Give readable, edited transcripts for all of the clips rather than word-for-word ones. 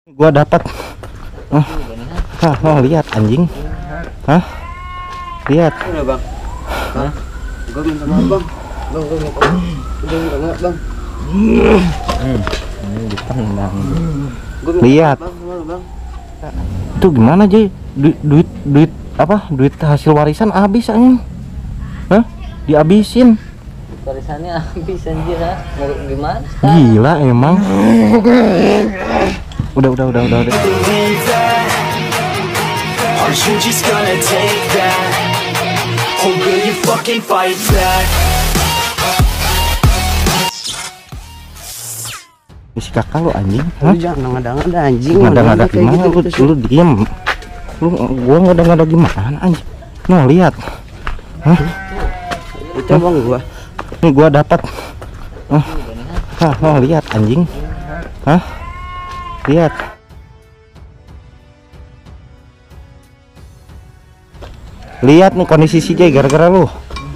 Gua dapat. Lihat anjing. Hah? Lihat. Udah bang. Hah? Gua minta maaf bang. Bang, gua minta maaf bang. Ini ditendang. Lihat. Lihat. Itu gimana Jay? Duit apa? Duit hasil warisan habis anjing. Hah? Dihabisin. Warisannya habis anjir, ha? Mau gimana? Gila emang. Udah. Aren't you just gonna take that? Or will you fucking fight back? Si kakak lu anjing. Lu jangan ngada-ngada anjing. Ngada-ngada gimana lu diem. Gua ngada-ngada gimana anjing. Nah, lihat. Hah? Itu bang gua. Nih gua dapat. Lihat anjing. Hah? Lihat. Lihat nih kondisi si Jay gara-gara lu.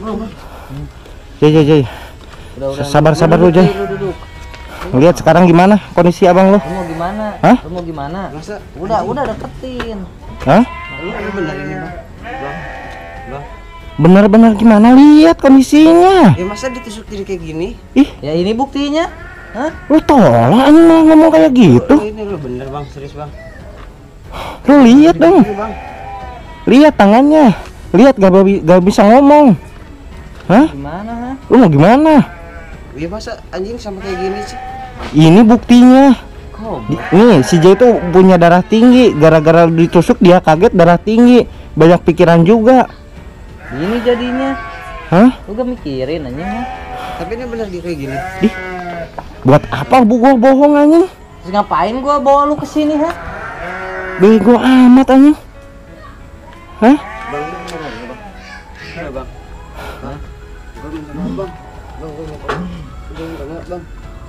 Jay. Sabar lu Jay. Lihat sekarang gimana kondisi abang lu? Lu mau gimana? Hah? Lu mau gimana? Masa Udah deketin. Hah? lu bener ini bang? Bang. Bener-bener gimana? Lihat kondisinya. Ya masa ditusuk diri kayak gini? Ih, Ya ini buktinya. Hah? lu tolak anjing mau ngomong kayak gitu. Oh, ini lu bener bang, serius bang. Lu lihat dong. Ini bang. Lihat tangannya. Lihat gak bisa ngomong. Hah? Gimana, ha? Lu mau gimana? Ya masa anjing sama kayak gini sih? Ini buktinya. Kok Nih si Jay itu punya darah tinggi. Gara-gara ditusuk dia kaget darah tinggi. Banyak pikiran juga. ini jadinya? Hah? Lu gak mikirin anjing, ha? Tapi ini bener kayak gini. Buat apa gua bohong anjing? Terus ngapain gua bawa lu kesini, ha? Bego amat anjing. Hah? Bang, lu bener bang. Udah bang. Hah? Gua minta maaf bang. Bang, gua minta maaf. Gua minta maaf bang.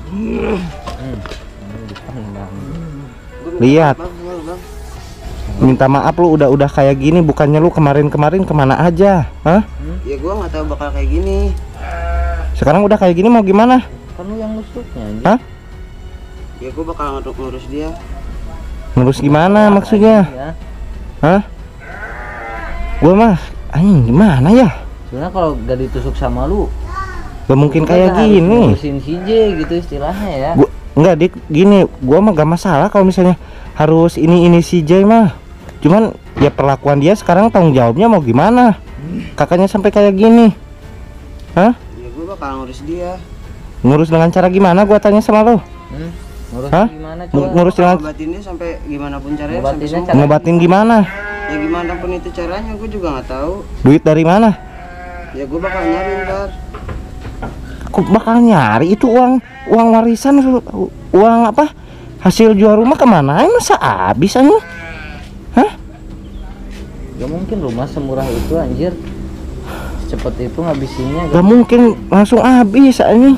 Ini ditendang. Gua minta Lihat. maaf, bang, bang. Minta maaf lu udah kayak gini. Bukannya lu kemarin kemana aja? Hah? Ya gua nggak tahu bakal kayak gini. Sekarang udah kayak gini mau gimana? Kan lu yang nusuknya anjing. Hah? Ya gua bakal ngurus dia. Ngurus gimana maksudnya? Ya. Hah? Gua mah anjing gimana ya? Sebenarnya kalau gak ditusuk sama lu, Gak mungkin gua kayak gak harus gini. ngurusin si J gitu istilahnya ya. Enggak dik gini, gua mah gak masalah kalau misalnya harus ini si Jay mah. Cuman ya perlakuan dia sekarang tanggung jawabnya mau gimana? Kakaknya sampai kayak gini. Hah? Ya gua bakal ngurus dia. Ngurus dengan cara gimana gua tanya sama lo? Ngurus Hah? gimana coba? Ngurus dengan Ngobatinnya sampai gimana pun caranya Ngobatinnya sampai sembuh. cara- ngobatin gimana? Ya gimana pun itu caranya gua juga nggak tahu. Duit dari mana? Ya gua bakal nyari ntar. Aku bakal nyari itu uang warisan, uang apa? Hasil jual rumah kemana? Masa habis anjing? Hah? Gak mungkin rumah semurah itu anjir. Cepet itu ngabisinnya. Gak mungkin langsung habis anjing.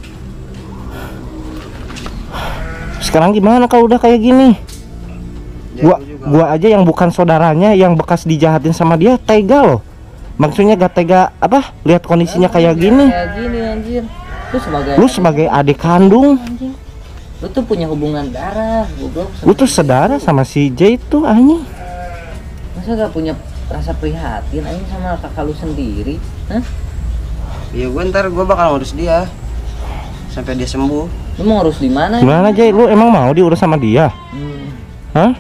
Sekarang gimana kalau udah kayak gini? Ya, juga. Gua aja yang bukan saudaranya yang bekas dijahatin sama dia tega loh. Maksudnya gak tega apa? Lihat kondisinya kayak gini. Kayak gini anjir. Lu sebagai adik kandung, anjing. Lu tuh punya hubungan darah, goblok. lu tuh saudara sama si Jay itu anjing. Masa gak punya rasa prihatin anjing sama kakak lu sendiri? Hah? Ya gua bakal ngurus dia sampai dia sembuh. Lu mau ngurus di mana? Gimana Jay? Lu emang mau diurus sama dia? Hah?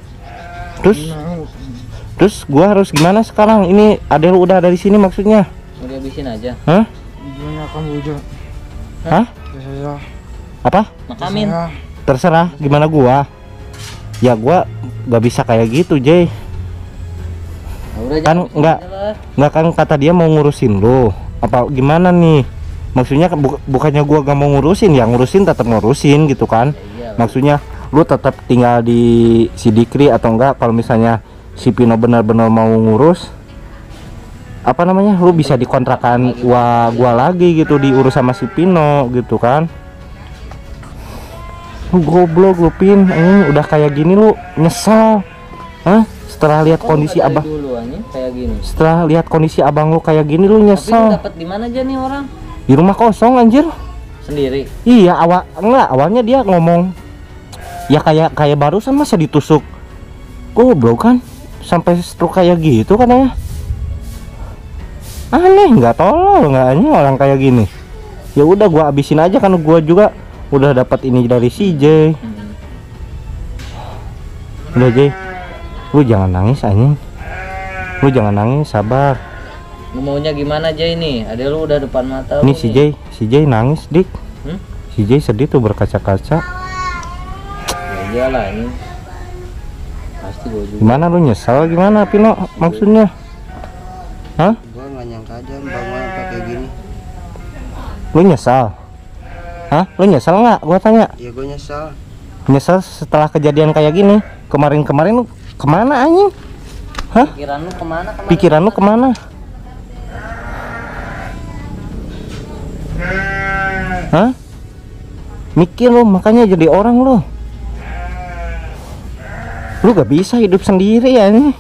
Terus gua harus gimana sekarang? Ini adek lu udah ada di sini maksudnya? Mau dihabisin aja. Hah? Gimana kamu juga? Hah? Ya, Apa? Makamin. Terserah gimana gua. Ya gua gak bisa kayak gitu Jay. Nah, udah Kan habisin enggak. aja lah. Nggak kan kata dia mau ngurusin lu. Apa gimana nih? Maksudnya bukannya gua gak mau ngurusin, ya ngurusin tetap ngurusin gitu kan. Iya, Maksudnya lu tetap tinggal di si Dikri atau enggak kalau misalnya si Pino benar-benar mau ngurus apa namanya? Lu bisa dikontrakan gua lagi gitu diurus sama si Pino gitu kan. Lu goblok lu Pin, udah kayak gini lu nyesel. Hah? Setelah lihat kondisi Dari abang dulu anjing kayak gini. setelah lihat kondisi abang lu kayak gini lu Tapi lu nyesel. dapat di mana aja nih orang? Di rumah kosong anjir. Sendiri. Iya awalnya dia ngomong Ya kayak barusan masa ditusuk goblok kan, sampai stroke kayak gitu katanya. Aneh, nggak tolol nggak aneh orang kayak gini. Ya udah gua abisin aja kan, gua juga udah dapat ini dari si J. Udah J, lu jangan nangis anjing, lu jangan nangis, sabar. Lu maunya gimana Jay ini? Ada lu udah depan mata Ini lu si nih. J nangis dik. Si J sedih tuh berkaca-kaca. Ya iyalah ini. Pasti gua juga. Gimana lu nyesel gimana Pino maksudnya? Hah? Gua nggak nyangka aja Bang Wan kayak gini. Lu nyesal? Hah? Lu nyesel nggak? Gua tanya. Ya gua nyesal. Nyesel setelah kejadian kayak gini. Kemarin lu kemana anjing? Hah? Pikiran lu kemana? Pikiran lu kemana? Hah? Mikir lu, makanya jadi orang lu. Lu gak bisa hidup sendiri ya nih.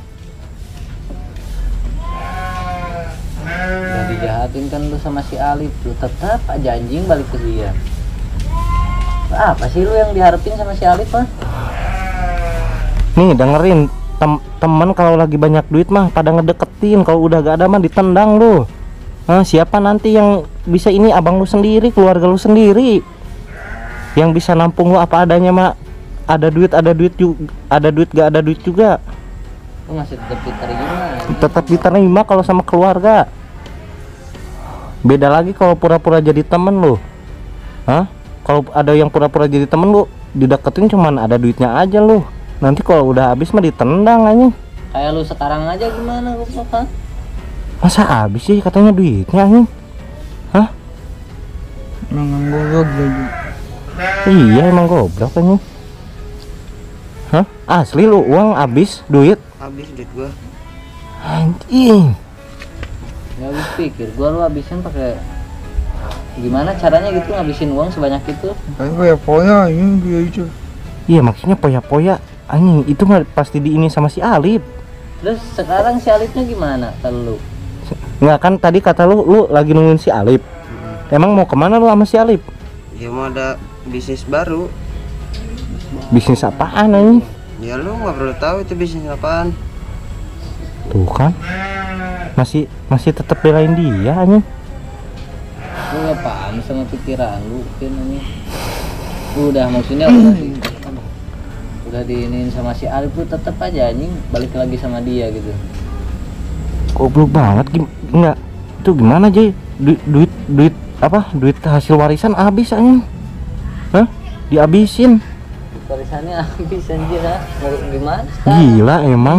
Udah dijahatin kan lu sama si Alif, lu tetap aja anjing balik ke dia. Apa sih lu yang diharapin sama si Alif mah? Nih dengerin, temen kalau lagi banyak duit mah pada ngedeketin, kalau udah gak ada mah ditendang lu. Siapa nanti yang bisa ini? Abang lu sendiri, keluarga lu sendiri yang bisa nampung lu apa adanya mah. Ada duit juga, ada duit gak ada duit juga Lu masih tetap diterima. tetap diterima kalau sama keluarga. Beda lagi kalau pura-pura jadi temen lu. Kalau ada yang pura-pura jadi temen lu, dideketin cuman ada duitnya aja lu. Nanti kalau udah habis mah ditendang aja. Kayak lu sekarang aja gimana lu kan? Masa habis sih katanya duitnya anjing? Hah? Emang goblok lagi. Iya emang goblok anjing. Hah? Asli lu uang habis duit? Habis duit gua. Anjing. Ya lu pikir gua lu habisin pakai gimana caranya gitu ngabisin uang sebanyak itu? Kan gua ya poya ini dia itu. Iya maksudnya poya-poya anjing, itu mah pasti diini sama si Alif. Terus sekarang si Alifnya gimana kalau lu? Nggak kan tadi kata lu lagi nungguin si Alif. Emang mau kemana lu sama si Alif? Ya mau ada bisnis baru. Bisnis apaan anjing? Ya lu nggak perlu tahu itu bisnis apaan. Tuh kan masih tetap belain dia anjing. Lu gak paham sama pikiran lu kan ini. Udah maksudnya udah diinin sama si Alif, lu tetep aja anjing balik lagi sama dia gitu. Goblok banget enggak. Itu gimana Jay? Duit apa? Duit hasil warisan habis anjing. Hah? Dihabisin. Warisannya habis anjir ha. Mau gimana? Gila emang.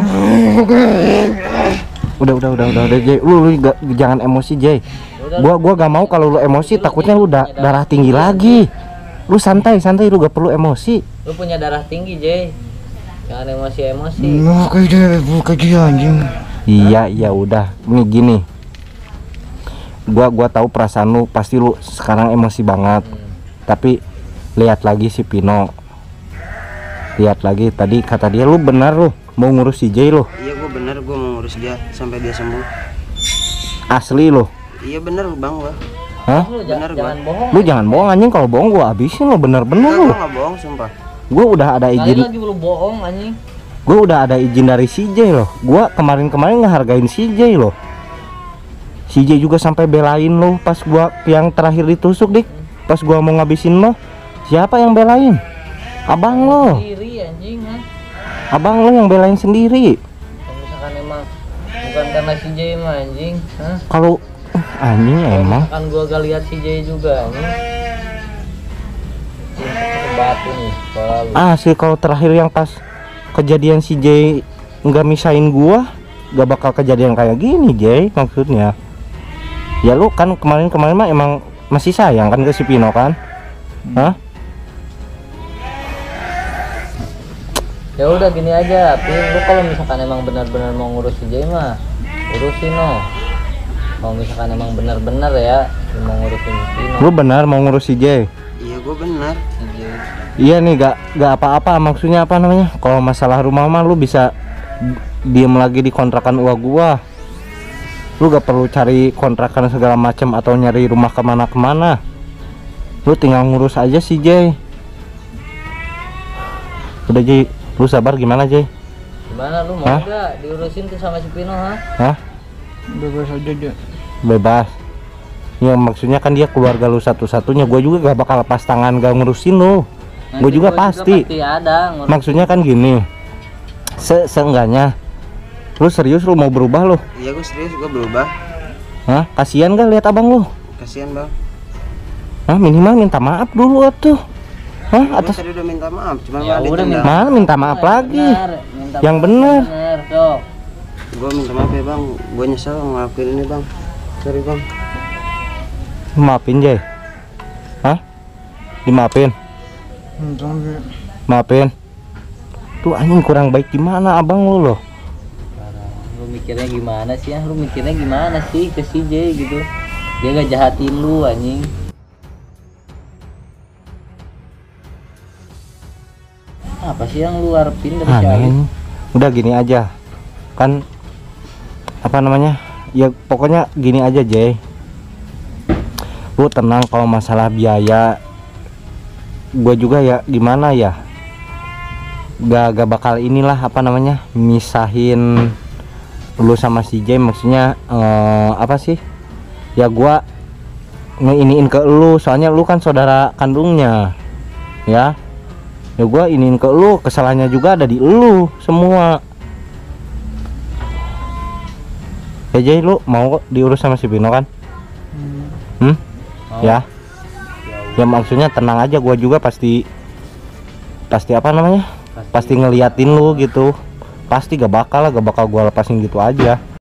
Udah Jay. Lu jangan emosi Jay. Gua gak mau kalau lu emosi, takutnya lu darah tinggi lagi. Lu santai lu gak perlu emosi. Lu punya darah tinggi, Jay. Jangan emosi. Nah kayak dia anjing. Iya udah. Ini gini. Gua tahu perasaan lu, pasti lu sekarang emosi banget. Tapi lihat lagi si Pino. Lihat lagi tadi kata dia lu benar lu mau ngurus si Jay lu. Iya gua bener, gua mau ngurus dia sampai dia sembuh. Asli lu. Iya bener Bang gua. Hah? Lu Bener, jangan bohong. Lu jangan bohong anjing, kalau bohong gua habisin lu bener-bener lu. Gua nggak bohong sumpah. Gua udah ada Kali izin. lagi lu bohong anjing. Gue udah ada izin dari CJ loh. Gue kemarin ngehargain CJ loh. CJ juga sampai belain lo pas gua yang terakhir ditusuk dik. Pas gua mau ngabisin lo, siapa yang belain? Abang lo. Sendiri anjing ha. Abang lo yang belain sendiri. Kalau misalkan emang bukan karena si Jay mah anjing, hah? Kalau anjing emang. Kan gua gak lihat si Jay juga anjing. Pakai batu nih kalau Sih kalau terakhir yang pas kejadian si Jay nggak misain gua, gak bakal kejadian kayak gini Jay maksudnya. Ya lu kan kemarin mah emang masih sayang kan ke si Pino kan? Hah? ya udah gini aja, tapi lu kalau misalkan emang benar-benar mau ngurus si Jay mah urusin no. Kalau misalkan emang benar-benar ya lu mau ngurusin si Pino. Lu benar mau ngurus si Jay? Iya gua bener. Si Jay. Iya nih gak apa-apa, maksudnya apa namanya, kalau masalah rumah mah lu bisa diem lagi di kontrakan gua. Lu gak perlu cari kontrakan segala macam atau nyari rumah kemana-kemana. Lu tinggal ngurus aja si Jay. Udah Jay, lu sabar gimana Jay? Gimana lu mau Hah? nggak diurusin tuh sama si Pino, ha? Hah? Bebas aja dia. Bebas. Ya maksudnya kan dia keluarga lu satu-satunya. Gue juga gak bakal lepas tangan gak ngurusin lu. Nanti Gue juga gua pasti. ada ngurusin. Maksudnya kan gini. Seenggaknya lu serius lu mau berubah lu? Iya gue serius, gue berubah. Hah? Kasihan gak lihat abang lu? Kasihan bang. Hah? Minimal minta maaf dulu atuh. Hah? Gue Atas tadi udah minta maaf, cuma Ya nggak udah, ditendang. mana minta maaf lagi? Minta Yang maaf bener. sok. Gue minta maaf ya bang, gue nyesel ngelakuin ini bang. Sorry bang. Maafin Jay. Hah? Dimaafin? Maafin. Tuh anjing kurang baik gimana abang lu loh? Lu mikirnya gimana sih ya? Lu mikirnya gimana sih ke si J gitu? Dia gak jahatin lu anjing. Apa sih yang lu harapin dari si Alif? Aneh. Udah gini aja. Kan apa namanya? Ya pokoknya gini aja Jay. Lu tenang kalau masalah biaya. Gue juga ya gimana ya? Gak bakal inilah apa namanya? Misahin lu sama si Jay, maksudnya apa sih? Ya gua ngeiniin ke lu, soalnya lu kan saudara kandungnya. Ya. Ya gua iniin ke lu, kesalahannya juga ada di lu semua. Ya Jay, lu mau kok diurus sama si Pino kan? Mau. Ya. Ya maksudnya tenang aja, gua juga pasti apa namanya? Pasti ngeliatin lu gitu. Pasti gak bakal gua lepasin gitu aja.